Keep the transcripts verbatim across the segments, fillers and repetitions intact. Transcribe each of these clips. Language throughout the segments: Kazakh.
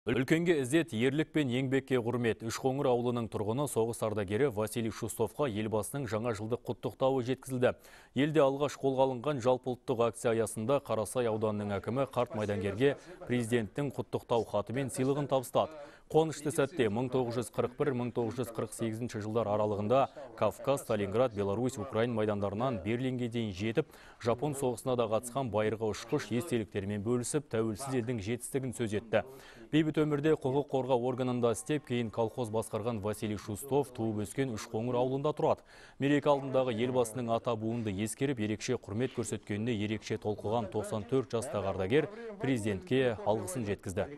Үлкенге ізет, ерлік пен еңбекке құрмет. Үшқоңыр ауылының тұрғыны соғыс ардагері Василий Шустовқа елбасының жаңа жылдық құттықтауы жеткізілді. Елде алғаш қолға алынған жалпыұлттық акция аясында Қарасай ауданының әкімі қарт майдангерге президенттің құттықтау хаты мен сыйлығын табыстады. Қуанышты сәтте мың тоғыз жүз қырық бір — мың тоғыз жүз қырық сегізінші жылдар аралығында Кавказ, Сталинград, Беларусь, Украин майдандарынан Берлинге дейін жетіп, Жапон соғысына да қатысқан байырғы ұшқыш естеліктермен бөлісіп, тәуелсіз елдің жетістігін сөз етті. Бейбіт өмірде құқық қорғау органында істеп, кейін колхоз басқарған Василий Шустов туып өскен Үшқоңыр ауылында тұрады. Мереке алдындағы елбасының ата буынды ескеріп, ерекше құрмет көрсеткеніне ерекше толқыған тоқсан төрт жастағы ардагер президентке алғысын жеткізді.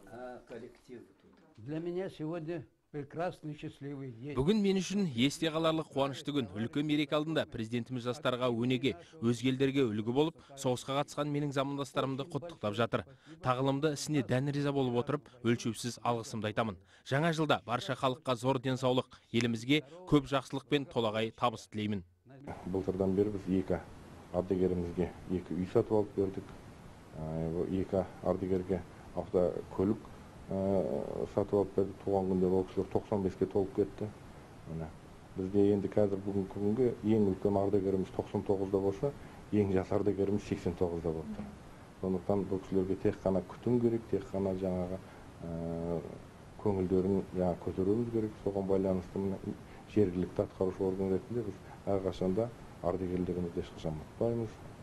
Для меня сегодня прекрасный счастливый день. Бүгін мен үшін есте қаларлық қуанышты күн. Үлкен мереке алдында президентіміз жастарға өнеге, өзге елдерге үлгі болып, соғысқа қатысқан менің замандастарымды құттықтап жатыр. Тағылымды ісіне дән риза болып отырып, өлшеусіз алғысымды айтамын. Жаңа жылда барша халыққа зор денсаулық, елімізге көп жақсылық пен толағай табыс тілеймін. Былтырдан бері біз екі ардагерімізге екі үй сатып алып бердік. Екі ардагерге автокөлік сатып алып бердік. Туған күнде ол кісілер тоқсан беске толып кетті. Бізде енді қазір бүгінгі күнге ең үлкен ардагеріміз тоқсан тоғызда болса, ең жас ардагеріміз сексен тоғызда болып тұр. Сондықтан бұл кісілерге тек қана күтім керек, тек қана жаңағы көңілдерін көтеруіміз керек. Соған байланысты жергілікті атқарушы орган ретінде біз әрқашанда ардагерлерімізді ешқашан ұмытпаймыз.